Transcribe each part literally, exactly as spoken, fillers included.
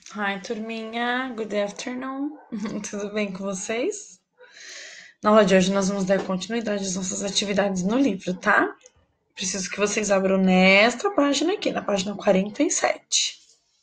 Hi, turminha. Good afternoon. Tudo bem com vocês? Na aula de hoje nós vamos dar continuidade às nossas atividades no livro, tá? Preciso que vocês abram nesta página aqui, na página quarenta e sete.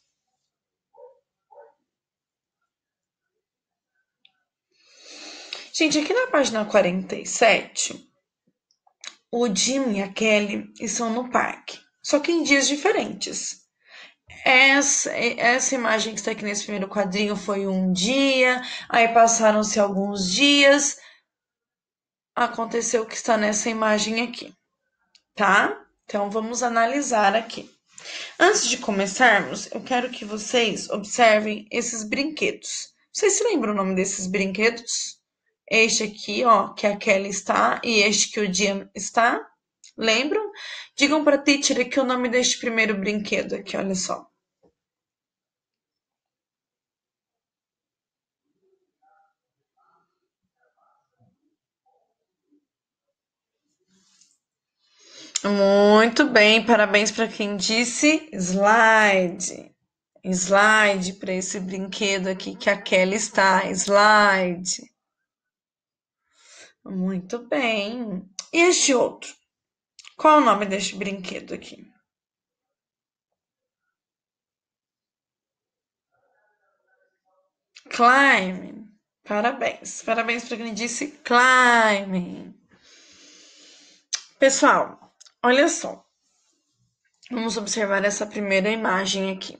Gente, aqui na página quarenta e sete, o Jim e a Kelly estão no parque, só que em dias diferentes. Essa, essa imagem que está aqui nesse primeiro quadrinho foi um dia, aí passaram-se alguns dias, aconteceu o que está nessa imagem aqui, tá? Então vamos analisar aqui. Antes de começarmos, eu quero que vocês observem esses brinquedos. Vocês se lembram o nome desses brinquedos? Este aqui, ó, que a Kelly está, e este que o Jim está. Lembram? Digam para a teacher aqui o nome deste primeiro brinquedo aqui, olha só. Muito bem, parabéns para quem disse slide. Slide para esse brinquedo aqui que a Kelly está. Slide. Muito bem. E este outro? Qual é o nome deste brinquedo aqui? Climbing. Parabéns. Parabéns para quem disse climbing. Pessoal, olha só. Vamos observar essa primeira imagem aqui.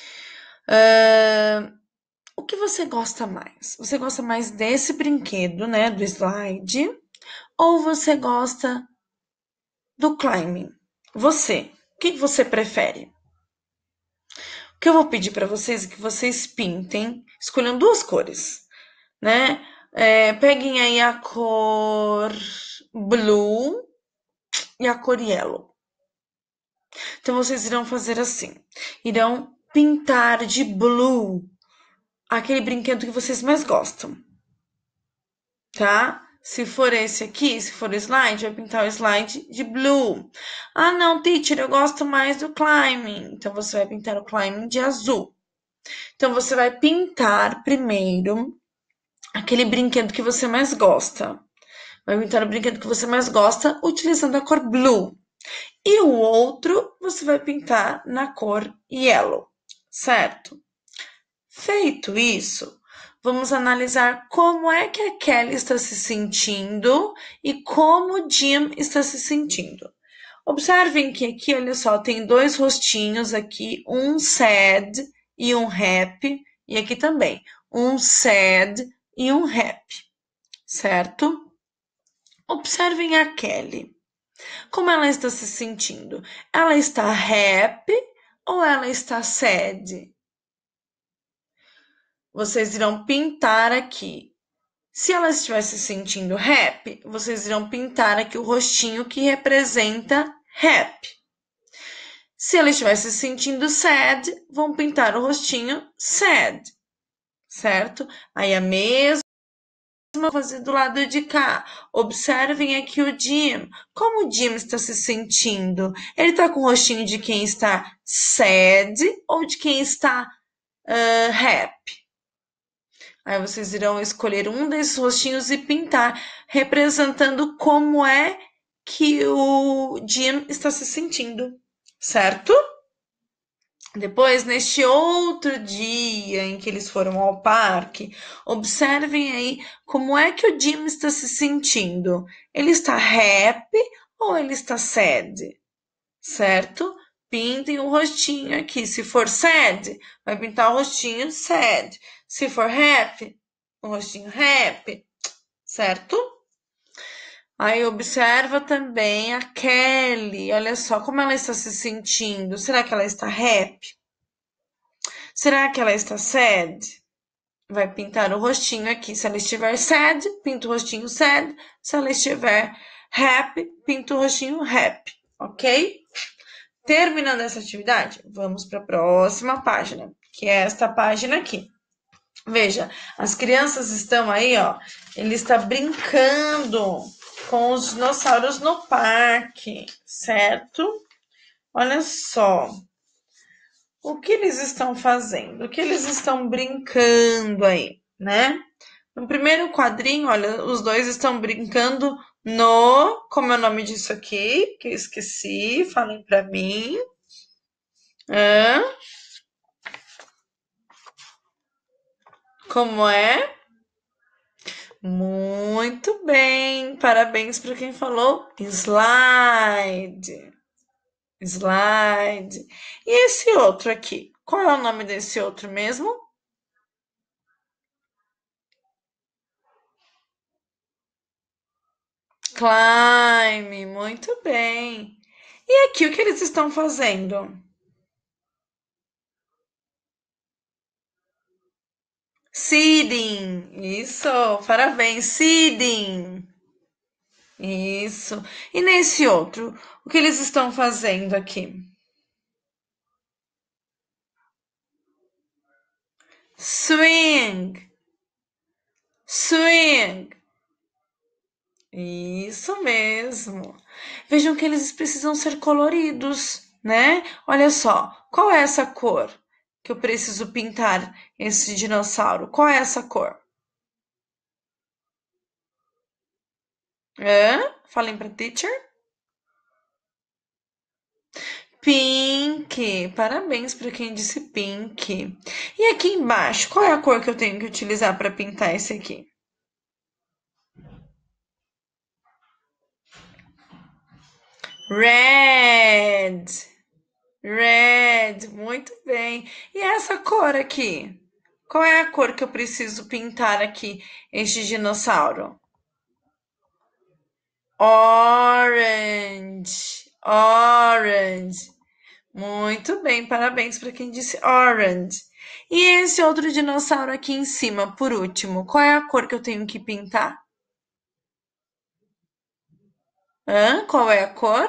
Uh, o que você gosta mais? Você gosta mais desse brinquedo, né, do slide, ou você gosta do climbing? Você, o que você prefere? O que eu vou pedir para vocês é que vocês pintem, escolham duas cores, né? É, peguem aí a cor blue e a cor yellow. Então vocês irão fazer assim, irão pintar de blue aquele brinquedo que vocês mais gostam, tá? Se for esse aqui, se for o slide, vai pintar o slide de blue. Ah, não, teacher, eu gosto mais do climbing. Então você vai pintar o climbing de azul. Então você vai pintar primeiro aquele brinquedo que você mais gosta. Vai pintar o brinquedo que você mais gosta utilizando a cor blue. E o outro você vai pintar na cor yellow, certo? Feito isso, vamos analisar como é que a Kelly está se sentindo e como o Jim está se sentindo. Observem que aqui, olha só, tem dois rostinhos aqui, um sad e um happy, e aqui também, um sad e um happy, certo? Observem a Kelly. Como ela está se sentindo? Ela está happy ou ela está sad? Vocês irão pintar aqui. Se ela estiver se sentindo happy, vocês irão pintar aqui o rostinho que representa happy. Se ela estiver se sentindo sad, vão pintar o rostinho sad, certo? Aí a mesma coisa do lado de cá. Observem aqui o Jim. Como o Jim está se sentindo? Ele está com o rostinho de quem está sad ou de quem está uh, happy? Aí vocês irão escolher um desses rostinhos e pintar, representando como é que o Jim está se sentindo, certo? Depois, neste outro dia em que eles foram ao parque, observem aí como é que o Jim está se sentindo. Ele está happy ou ele está sad? Certo? Pintem o rostinho aqui. Se for sad, vai pintar o rostinho sad. Se for happy, o rostinho happy, certo? Aí observa também a Kelly. Olha só como ela está se sentindo. Será que ela está happy? Será que ela está sad? Vai pintar o rostinho aqui. Se ela estiver sad, pinta o rostinho sad. Se ela estiver happy, pinta o rostinho happy, ok? Terminando essa atividade, vamos para a próxima página, que é esta página aqui. Veja, as crianças estão aí, ó, ele está brincando com os dinossauros no parque, certo? Olha só. o que eles estão fazendo? O que eles estão brincando aí, né? No primeiro quadrinho, olha, os dois estão brincando no... Como é o nome disso aqui? Que eu esqueci, falem pra mim. Hã? Como é? Muito bem, parabéns para quem falou slide. Slide. E esse outro aqui? Qual é o nome desse outro mesmo? Climb. Muito bem. E aqui o que eles estão fazendo? Sitting. Isso, parabéns. Sitting. Isso. E nesse outro, o que eles estão fazendo aqui? Swing. Swing. Isso mesmo. Vejam que eles precisam ser coloridos, né? Olha só, qual é essa cor que eu preciso pintar esse dinossauro? Qual é essa cor? Hã? Falem para teacher. Pink. Parabéns para quem disse pink. E aqui embaixo, qual é a cor que eu tenho que utilizar para pintar esse aqui? Red. Red, muito bem. E essa cor aqui? Qual é a cor que eu preciso pintar aqui este dinossauro? Orange, orange. Muito bem, parabéns para quem disse orange. E esse outro dinossauro aqui em cima, por último, qual é a cor que eu tenho que pintar? Hã? Qual é a cor?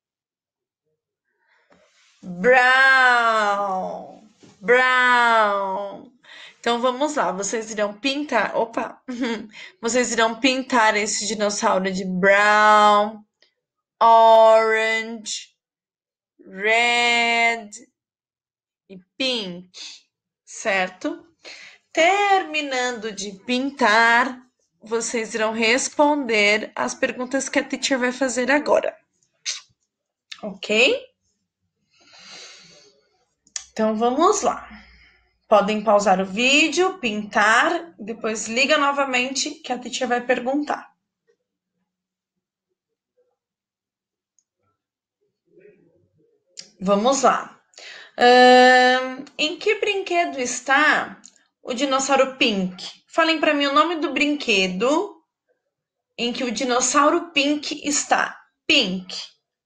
Brown, brown. Então vamos lá, vocês irão pintar. Opa! Vocês irão pintar esse dinossauro de brown, orange, red e pink, certo? Terminando de pintar, vocês irão responder as perguntas que a teacher vai fazer agora. Ok? Então vamos lá. Podem pausar o vídeo, pintar, depois liga novamente que a teacher vai perguntar. Vamos lá. Hum, em que brinquedo está o dinossauro Pink? Falem para mim o nome do brinquedo em que o dinossauro Pink está. Pink.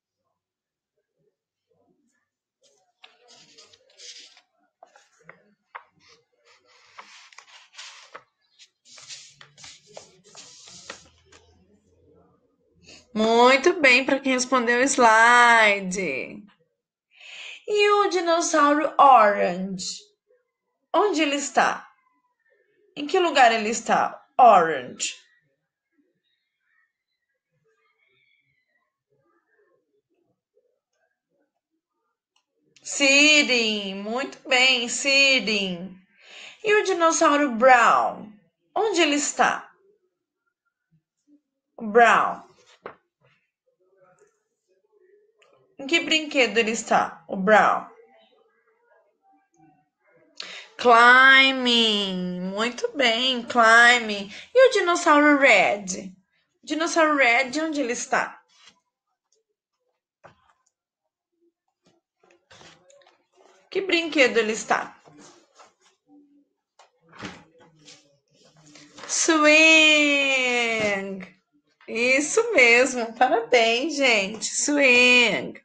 Muito bem para quem respondeu o slide. E o dinossauro Orange? Onde ele está? Em que lugar ele está? Orange. Sitting. Muito bem, sitting. E o dinossauro Brown? Onde ele está? Brown. Em que brinquedo ele está? O Brown. Climbing. Muito bem, climbing. E o dinossauro Red? O dinossauro Red, onde ele está? Que brinquedo ele está? Swing. Isso mesmo. Parabéns, gente. Swing.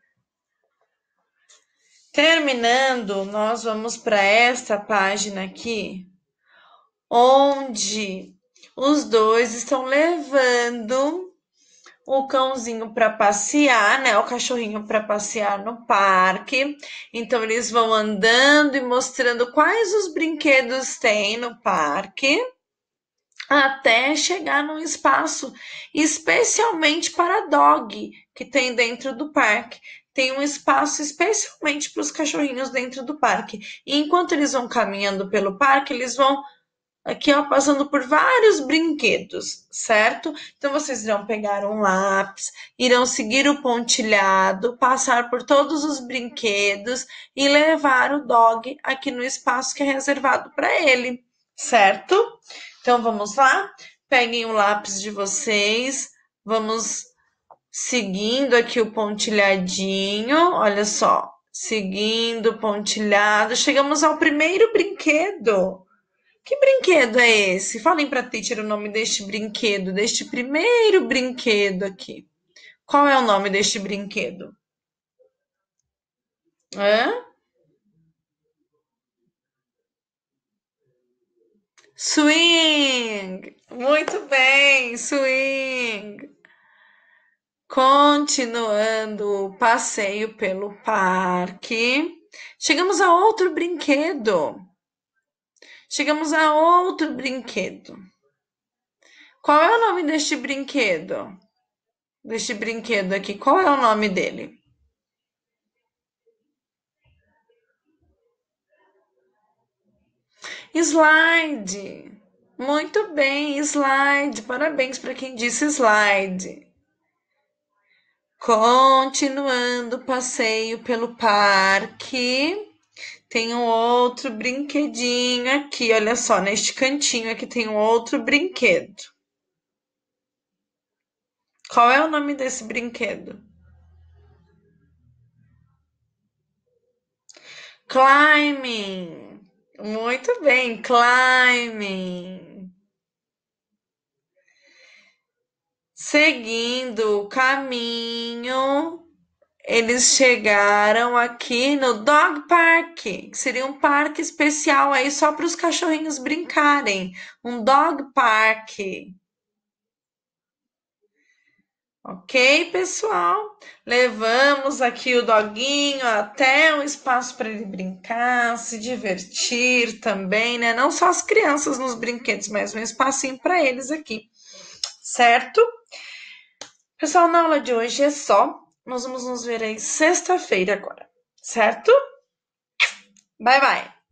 Terminando, nós vamos para esta página aqui, onde os dois estão levando o cãozinho para passear, né? O cachorrinho para passear no parque. Então eles vão andando e mostrando quais os brinquedos tem no parque, até chegar num espaço especialmente para dog que tem dentro do parque. tem um espaço especialmente para os cachorrinhos dentro do parque. E enquanto eles vão caminhando pelo parque, eles vão aqui, ó, passando por vários brinquedos, certo? Então, vocês irão pegar um lápis, irão seguir o pontilhado, passar por todos os brinquedos e levar o dog aqui no espaço que é reservado para ele, certo? Então, vamos lá? Peguem o lápis de vocês, vamos seguindo aqui o pontilhadinho, olha só, seguindo o pontilhado, chegamos ao primeiro brinquedo. Que brinquedo é esse? Falem para a teacher o nome deste brinquedo, deste primeiro brinquedo aqui. Qual é o nome deste brinquedo? Hã? Swing! Muito bem, swing! Continuando o passeio pelo parque, chegamos a outro brinquedo. Chegamos a outro brinquedo. Qual é o nome deste brinquedo? Deste brinquedo aqui, qual é o nome dele? Slide. Muito bem, slide. Parabéns para quem disse slide. Continuando o passeio pelo parque, tem um outro brinquedinho aqui. Olha só, neste cantinho aqui tem um outro brinquedo. Qual é o nome desse brinquedo? Climbing. Muito bem, climbing. Seguindo o caminho, eles chegaram aqui no Dog Park, que seria um parque especial aí só para os cachorrinhos brincarem. Um Dog Park. Ok, pessoal? Levamos aqui o doguinho até um espaço para ele brincar, se divertir também, né? Não só as crianças nos brinquedos, mas um espacinho para eles aqui, certo? Pessoal, na aula de hoje é só. Nós vamos nos ver aí sexta-feira agora, certo? Bye, bye!